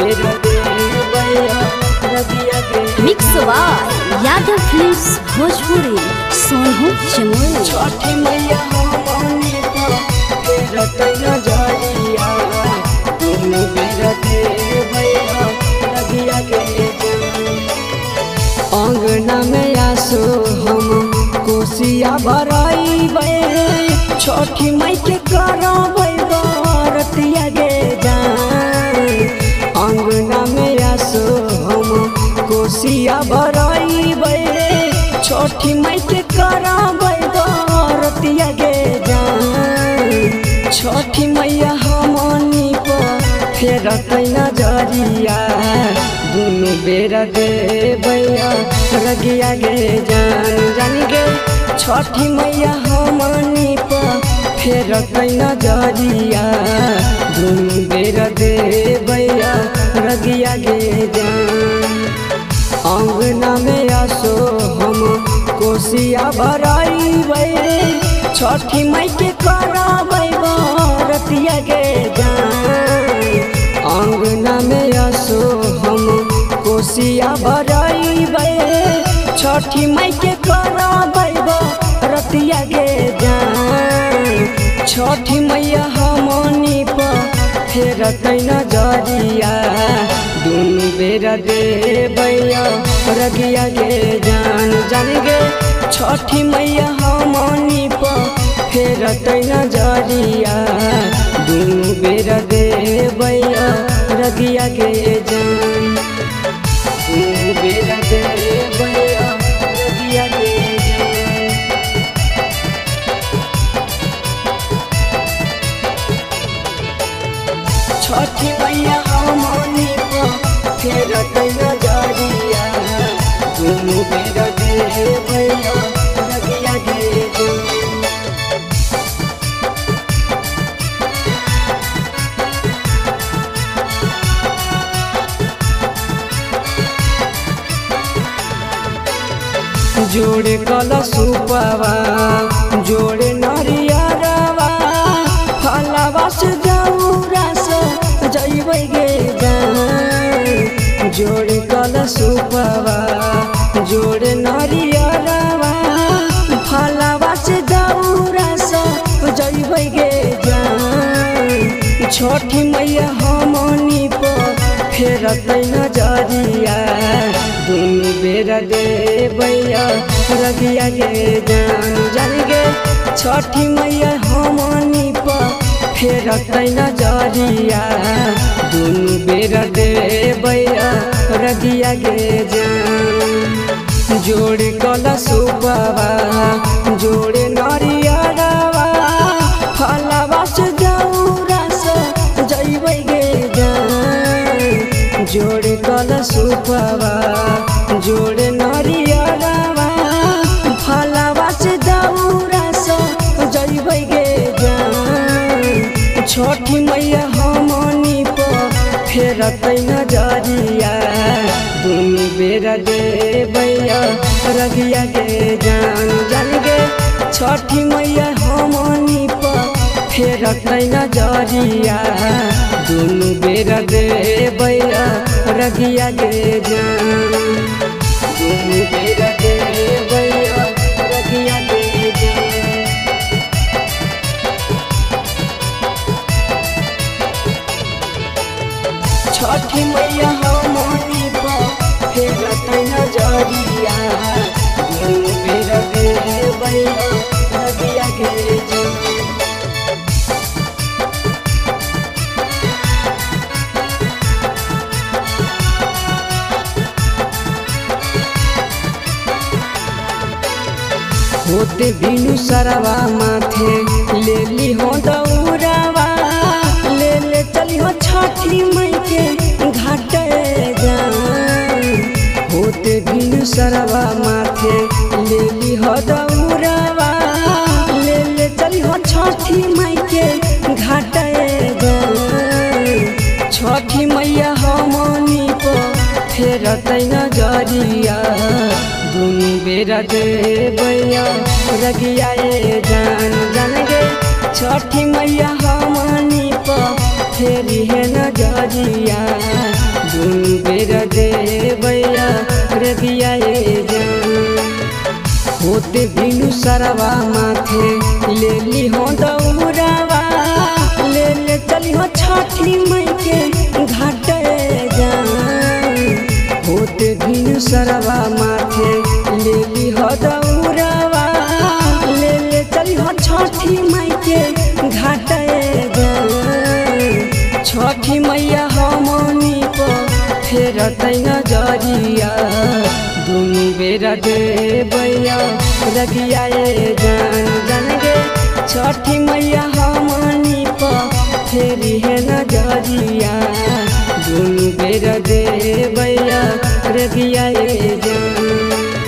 बेरा देवैया रगिया के mix by Yadav films Bhojpuri Sonu Chamoli. Chhathi Maiya हमनी पर बेरा तैना जाइया दुनु बेरा देवैया रगिया के अंगना में आसो हम कोसिया भराइबे छठी मई के करबै बरतिया गे जान अंगना में आसो हम कोसिया भराइबे छठी मई के करबै बरतिया गे जान छठी मैया हमनी पर फेर तैना जरिया दुनु बेरा देवैया रगिया गे जान जानी गे छठी मैया हमनी पर फेर तैना जरिया दुनु बेरा देवैया रगिया गे जान अंगना में आसो हम कोसिया भराइबे छठी मई के करबै बरतिया गे जान अंगना में आसो हम कोसिया भराइबे छठी मई के करबै बरतिया गे जान छठी मैया हमनी पर फेर तैना जरिया दुनु बेरा देवैया रगिया गे जान जान गे छठी मैया हमनी पर फेर तैना जरिया दुनु बेरा देवैया रगिया गे जान दुनु बेरा देवैया रगिया गे जान छठी मैया हमनी पर फेर तैना जरिया दुनु बेरा देवैया रगिया गे जान जोड़े कलशुपवा जोड़े नरियरवा फलवा से जौरा से जइबै गे जान जोड़े कलशुपवा जोड़े नरियरवा फलवा से जौरा से जइबै गे जान छठी मैया हमनी पर फेर तैना जरिया दुनु बेरा देवैया रगिया गे जान जान गे छठी मैया हमनी पर फेर तैना जरिया दुनु बेरा देवैया रगिया गे जान जोड़े कलशुपवा जोड़े नरियरवा फलवा से जौरा से जइबै गे जान जोड़े कलशुपवा जोड़े नरियरवा फलवा से जौरा से जइबै गे जान छठी मैया हमनी पर फेर तैना जरिया दुनु बेरा देवैया रगिया गे जान जान गे छठी मैया हमनी पर फेर तैना जरिया दुनु बेरा देवैया रगिया गे जान दुनु बेरा देवैया रगिया गे जान छठी मैया हमनी पर फेर तैना जरिया दुनु बेरा देवैया रगिया गे जान होते बिनु सरवा माथे ले ली हो दौड़ावा ले ले चली हो छठी मई के घाट जान होते बिनु सरवा माथे ले ली हो दौड़ावा ले ले चली हो छठी मई के घाट जान छठी मैया हमनी पर फेर तैना जरिया दुनु बेरा देवैया रगिया जान जान गे छठी मैया हमनी पर फेरी है नजरिया सरवा माथे ले ली हो दौरावा ले ले चली हो छठी मई के घाटे जान होते बिनु सरवा माथे ले ली हो दौरावा ले ले चली हो छठी मई के घाटे जान छठी मैया हमनी को फेर नजरिया दुनु बेरा देवैया रगिया जान जान गे छठी मैया हमनी को फेरी है नजरिया दुनु बेरा देवैया रगिया जान।